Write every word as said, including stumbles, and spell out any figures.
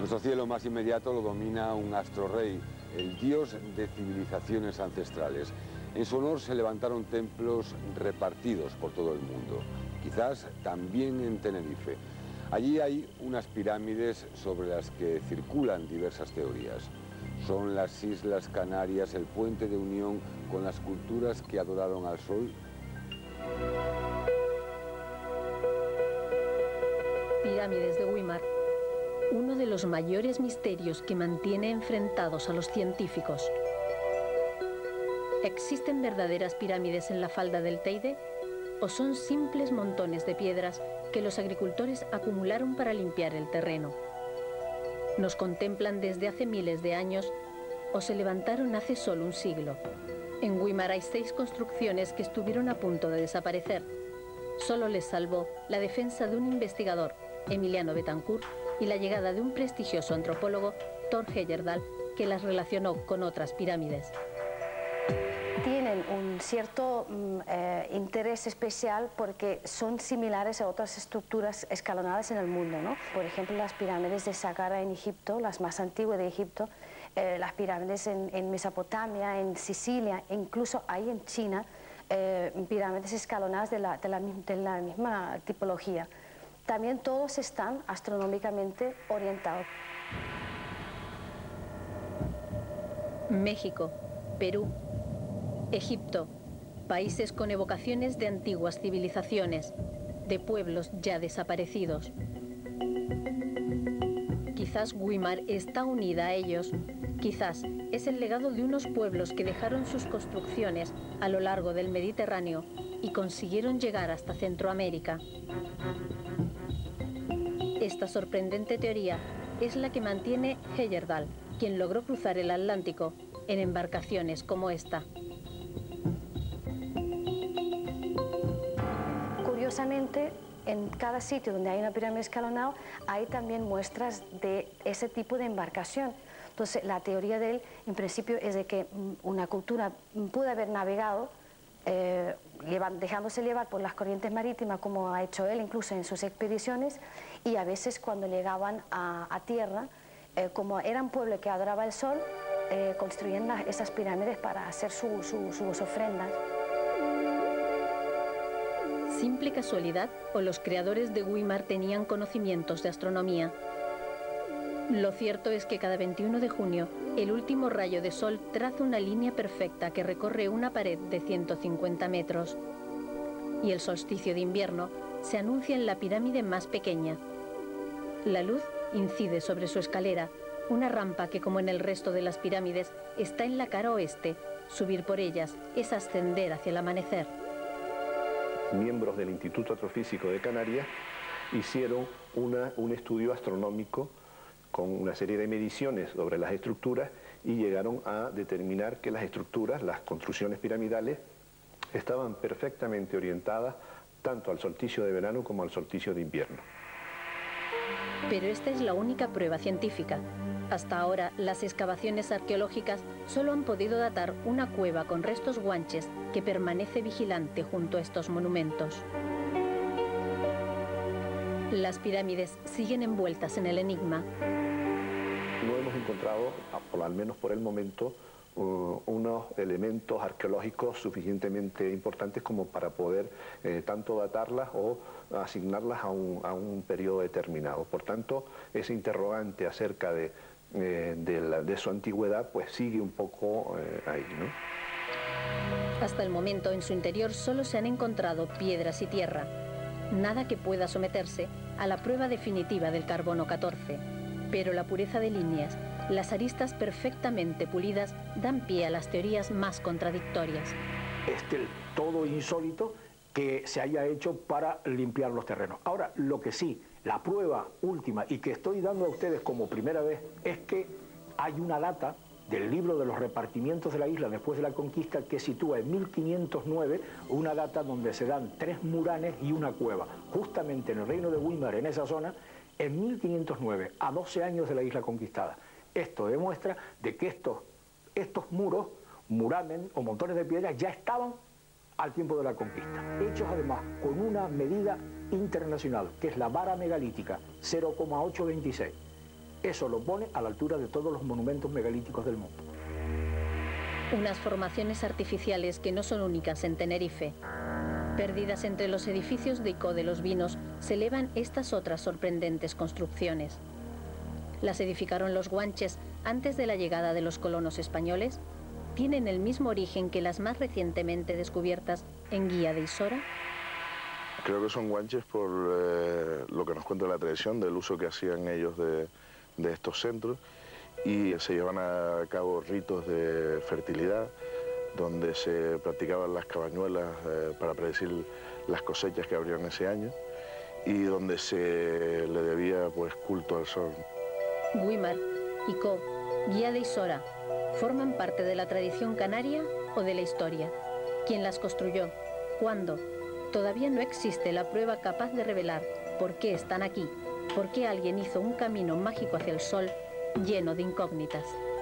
Nuestro cielo más inmediato lo domina un astro rey, el dios de civilizaciones ancestrales. En su honor se levantaron templos repartidos por todo el mundo, quizás también en Tenerife. Allí hay unas pirámides sobre las que circulan diversas teorías. ¿Son las Islas Canarias el puente de unión con las culturas que adoraron al sol? Pirámides de Güímar, uno de los mayores misterios que mantiene enfrentados a los científicos. ¿Existen verdaderas pirámides en la falda del Teide? ¿O son simples montones de piedras que los agricultores acumularon para limpiar el terreno? ¿Nos contemplan desde hace miles de años o se levantaron hace solo un siglo? En Güímar hay seis construcciones que estuvieron a punto de desaparecer. Solo les salvó la defensa de un investigador, Emiliano Betancourt, y la llegada de un prestigioso antropólogo, Thor Heyerdahl, que las relacionó con otras pirámides. Tienen un cierto eh, interés especial porque son similares a otras estructuras escalonadas en el mundo, ¿no? Por ejemplo, las pirámides de Saqqara en Egipto, las más antiguas de Egipto, eh, las pirámides en, en Mesopotamia, en Sicilia, e incluso hay en China eh, pirámides escalonadas de la, de, la, de la misma tipología. También todos están astronómicamente orientados. México, Perú, Egipto, países con evocaciones de antiguas civilizaciones, de pueblos ya desaparecidos. Quizás Güímar está unida a ellos, quizás es el legado de unos pueblos que dejaron sus construcciones a lo largo del Mediterráneo y consiguieron llegar hasta Centroamérica. Esta sorprendente teoría es la que mantiene Heyerdahl, quien logró cruzar el Atlántico en embarcaciones como esta. Curiosamente, en cada sitio donde hay una pirámide escalonada hay también muestras de ese tipo de embarcación. Entonces, la teoría de él, en principio, es de que una cultura pudo haber navegado eh, dejándose llevar por las corrientes marítimas, como ha hecho él incluso en sus expediciones, y a veces cuando llegaban a, a tierra, eh, como era un pueblo que adoraba el sol, eh, construían las, esas pirámides para hacer su, su, sus ofrendas. ¿Simple casualidad o los creadores de Güímar tenían conocimientos de astronomía? Lo cierto es que cada veintiuno de junio, el último rayo de sol traza una línea perfecta que recorre una pared de ciento cincuenta metros. Y el solsticio de invierno se anuncia en la pirámide más pequeña. La luz incide sobre su escalera, una rampa que, como en el resto de las pirámides, está en la cara oeste. Subir por ellas es ascender hacia el amanecer. Miembros del Instituto Astrofísico de Canarias hicieron una, un estudio astronómico con una serie de mediciones sobre las estructuras y llegaron a determinar que las estructuras, las construcciones piramidales, estaban perfectamente orientadas tanto al solsticio de verano como al solsticio de invierno. Pero esta es la única prueba científica. Hasta ahora, las excavaciones arqueológicas solo han podido datar una cueva con restos guanches que permanece vigilante junto a estos monumentos. Las pirámides siguen envueltas en el enigma. No hemos encontrado, por, al menos por el momento, uh, unos elementos arqueológicos suficientemente importantes como para poder eh, tanto datarlas o asignarlas a un, a un periodo determinado. Por tanto, ese interrogante acerca de, eh, de, la, de su antigüedad pues sigue un poco eh, ahí, ¿no? Hasta el momento, en su interior solo se han encontrado piedras y tierra. Nada que pueda someterse a la prueba definitiva del carbono catorce. Pero la pureza de líneas, las aristas perfectamente pulidas, dan pie a las teorías más contradictorias. Es del todo insólito que se haya hecho para limpiar los terrenos. Ahora, lo que sí, la prueba última y que estoy dando a ustedes como primera vez es que hay una data del libro de los repartimientos de la isla después de la conquista que sitúa en mil quinientos nueve una data donde se dan tres muranes y una cueva, justamente en el reino de Güímar, en esa zona, en mil quinientos nueve, a doce años de la isla conquistada. Esto demuestra de que estos, estos muros, muramen o montones de piedras ya estaban al tiempo de la conquista, hechos además con una medida internacional, que es la vara megalítica, cero coma ochocientos veintiséis. eso lo pone a la altura de todos los monumentos megalíticos del mundo. Unas formaciones artificiales que no son únicas en Tenerife. Perdidas entre los edificios de Icó de los Vinos, se elevan estas otras sorprendentes construcciones. Las edificaron los guanches antes de la llegada de los colonos españoles. ¿Tienen el mismo origen que las más recientemente descubiertas en Guía de Isora? Creo que son guanches por eh, lo que nos cuenta la tradición del uso que hacían ellos de, de estos centros, y se llevan a cabo ritos de fertilidad donde se practicaban las cabañuelas eh, para predecir las cosechas que habrían ese año, y donde se le debía pues culto al sol. Güímar, Icó, Guía de Isora, ¿forman parte de la tradición canaria o de la historia? ¿Quién las construyó? ¿Cuándo? Todavía no existe la prueba capaz de revelar por qué están aquí, por qué alguien hizo un camino mágico hacia el sol lleno de incógnitas.